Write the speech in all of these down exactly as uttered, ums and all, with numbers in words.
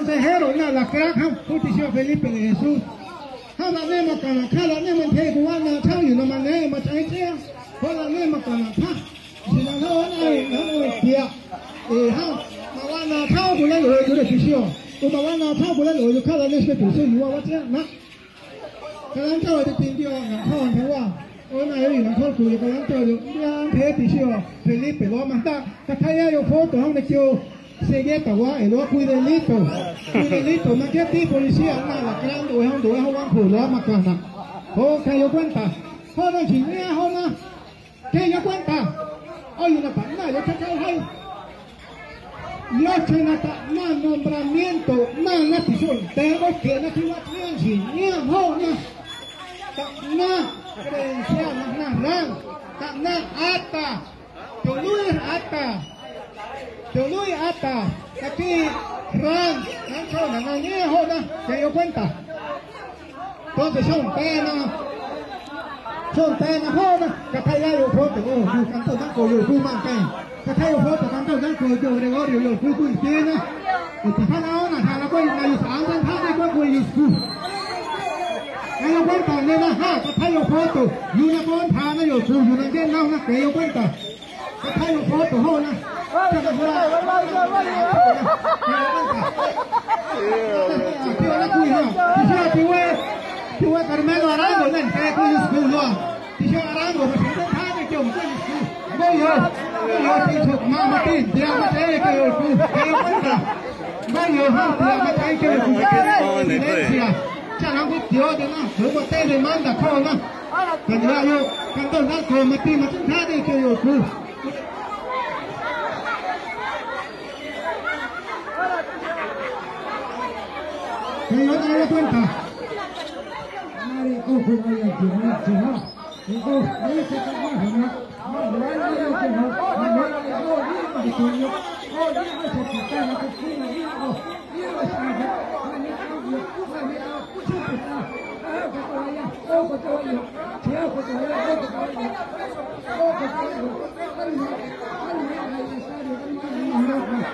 consejero na la granja Justicio Felipe de Jesús. Hala nema kana kala nema te buana tau yu no mane ma chai tia. Hala nema kana ka. Sina no na no tia. E ha mawana tau bula yo yo de fisio. O mawana tau bula yo yo kala nespe tu so yuwa watia na. Kalan tau de tin dio na khon tu wa. O na yo na khon tu yo kalan tau yo ya te fisio Felipe lo ma ta. Ka thaya yo foto hong de kyo. Se llega a el ojo y delito, y delito, no que ti policía nada, creando es un dueño Juan Julio Macana. Oh, que yo cuenta, joder, chinea, joder, que yo cuenta, oye, una palma, yo te cago ahí. Yo te nata, más nombramiento, más natición, tengo que nativación, chinea, joder, na, credencial, na, ran, na, ata, yo no es ata. Yo no hay ata, aquí ran, rancho, no hay joda, que yo cuenta. Entonces son penas, son penas joda, que acá ya yo foto, yo canto tanto, yo fui manten, que acá yo foto, canto tanto, yo Gregorio, yo fui fui tiene, y te jala ona, jala cuenta, yo andan jala cuenta, yo fui. Yo cuenta, nena, ja, que acá yo foto, y una monta, yo fui, yo no entiendo nada, que yo cuenta, que acá yo foto, joda. Chú Carmelo Arango lên xe của school luôn. Chú Arango phải đến tháng để chồng của school. Bây giờ, bây giờ thì thuộc mà mà tin, thì mà thấy cái school, cái vấn đề. Bây giờ ha, thì mà thấy cái school cái Indonesia. Chắc là cũng thiếu được nó, nếu mà tên thì mang đã khó nó. Cần là yo, cần tôi đã có mà tin mà chúng ta đi cái school. Que no te das cuenta. Nadie coge vaya a llevar, llevar. Digo, ahí se está bajando. No, no hay nada que no. No, no, no, no, no, no. Oh, digo, se quita la cocina, digo. Digo, se quita. Mani, audio, mani, audio, se quita. Oh, que te vaya, oh, que te vaya. Sí, oh, que te vaya, oh, que te vaya. Oh, que te vaya. Ay, no, ay, no, ay, necesario, ay, no, no, no.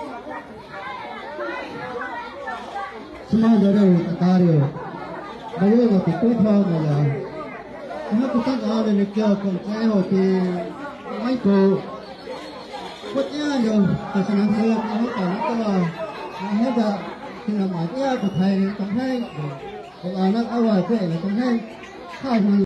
Semua dari katario, bayu nggak tutup hal aja. Ini kita nggak ada nikah konseho di Michael. Buatnya yo, kesenangan saya kalau kalau kalau, nah ada sinamanya ke Thai, ke Thai, kalau anak awal ke, ke Thai, kau